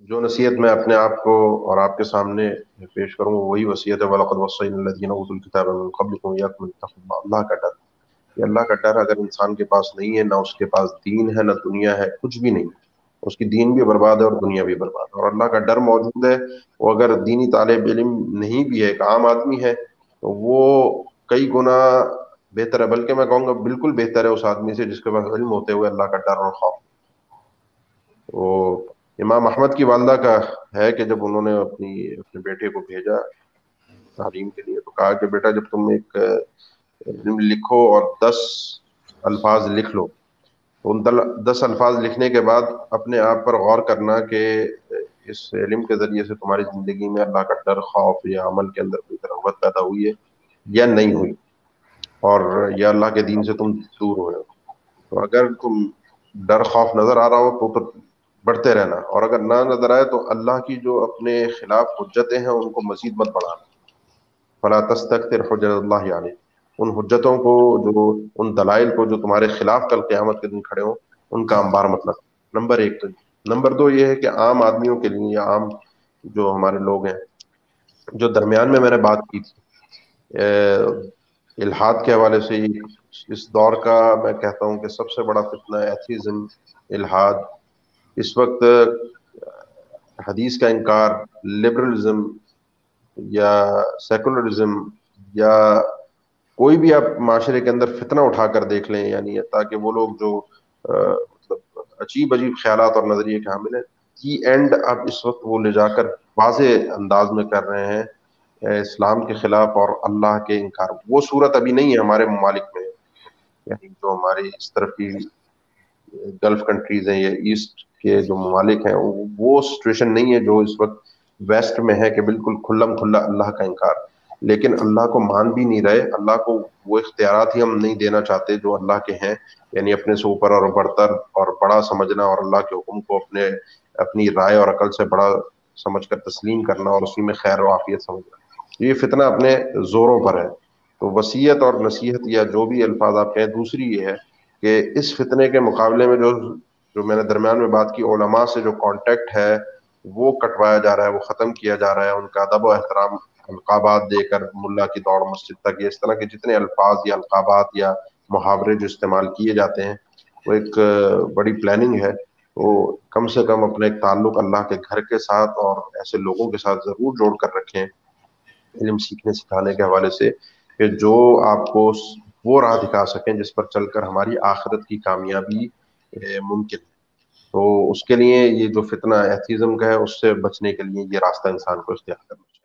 जो नसीहत मैं अपने आप को और आपके सामने पेश करूँ वही वसीयत है, वलक़द वस्सयना लज़ीना उतुल किताब मिन क़ब्लिकुम वइय्याकुम अन अल्लाह का डर। ये अल्लाह का डर अगर इंसान के पास नहीं है, ना उसके पास दीन है, ना दुनिया है, कुछ भी नहीं, उसकी दीन भी बर्बाद है और दुनिया भी बर्बाद है। और अल्लाह का डर मौजूद है, वो अगर दीनी तालिब इल्म नहीं भी है, एक आम आदमी है, तो वो कई गुना बेहतर है, बल्कि मैं कहूँगा बिल्कुल बेहतर है उस आदमी से जिसके पास इल्म होते हुए अल्लाह का डर और खौफ। वो इमाम अहमद की वालदा का है कि जब उन्होंने अपनी अपने बेटे को भेजा तालीम के लिए, तो कहा कि बेटा जब तुम एक इल्म लिखो और 10 अल्फाज लिख लो, तो उन 10 अल्फाज लिखने के बाद अपने आप पर गौर करना कि इस इल्म के जरिए से तुम्हारी जिंदगी में अल्लाह का डर, खौफ या अमल के अंदर कोई रग़बत पैदा हुई है या नहीं हुई, और या अल्लाह के दीन से तुम दूर हुए हो। तो अगर तुम डर खौफ नजर आ रहा हो तो बढ़ते रहना, और अगर ना नजर आए तो अल्लाह की जो अपने खिलाफ हुज्जतें हैं उनको मजीद मत बढ़ाना। फला तस्तक्तिर हुज्जतल्लाहि अलैक, उन हुज्जतों को, जो उन दलाइल को जो तुम्हारे खिलाफ कल क़यामत के दिन खड़े हो, उनका अंबार मत लगा। नंबर एक तो। नंबर दो ये है कि आम आदमियों के लिए या आम जो हमारे लोग हैं, जो दरमियान में मैंने बात की थी इल्हाद के हवाले से, इस दौर का मैं कहता हूँ कि सबसे बड़ा फितना एथीज्म, इल्हाद। इस वक्त हदीस का इनकार, लिबरलिज्म या सेकुलरिज्म, या कोई भी आप माशरे के अंदर फितना उठाकर देख लें, यानी ताकि वो लोग जो मतलब अजीब अजीब ख्यालात और नजरिए के हामिल हैं, की एंड अब इस वक्त वो ले जाकर वाजे अंदाज में कर रहे हैं इस्लाम के खिलाफ और अल्लाह के इनकार। वो सूरत अभी नहीं है हमारे ममालिक में, यानी जो हमारे इस तरफ की गल्फ कंट्रीज हैं या ईस्ट के जो ममालिक हैं, वो सिचुएशन नहीं है जो इस वक्त वेस्ट में है कि बिल्कुल खुल्लम खुल्ला अल्लाह का इनकार। लेकिन अल्लाह को मान भी नहीं रहे, अल्लाह को वो इख्तियारात ही हम नहीं देना चाहते जो अल्लाह के हैं, यानी अपने से ऊपर और बढ़तर और बड़ा समझना, और अल्लाह के हुक्म को अपने अपनी राय और अकल से बड़ा समझकर तस्लीम करना और उसी में खैर और आफियत समझना। ये फितना अपने जोरों पर है। तो वसीयत और नसीहत या जो भी अल्फाज आप कहें, दूसरी ये है कि इस फितने के मुकाबले में जो जो मैंने दरमियान में बात की, उलमा से जो कांटेक्ट है वो कटवाया जा रहा है, वो खत्म किया जा रहा है। उनका अदब और एहतराम अलकाबात देकर, मुल्ला की दौड़ मस्जिद तक, ये इस तरह के जितने अल्फाज या अलकाबात या मुहावरे जो इस्तेमाल किए जाते हैं, वो एक बड़ी प्लानिंग है। तो कम से कम अपना एक ताल्लुक अल्लाह के घर के साथ और ऐसे लोगों के साथ जरूर जोड़ कर रखें इल्म सीखने सिखाने के हवाले से, कि जो आपको वो राह दिखा सकें जिस पर चलकर हमारी आखिरत की कामयाबी मुमकिन है। तो उसके लिए ये जो फितना एथीज्म का है, उससे बचने के लिए ये रास्ता इंसान को इख्तियार करना चाहिए।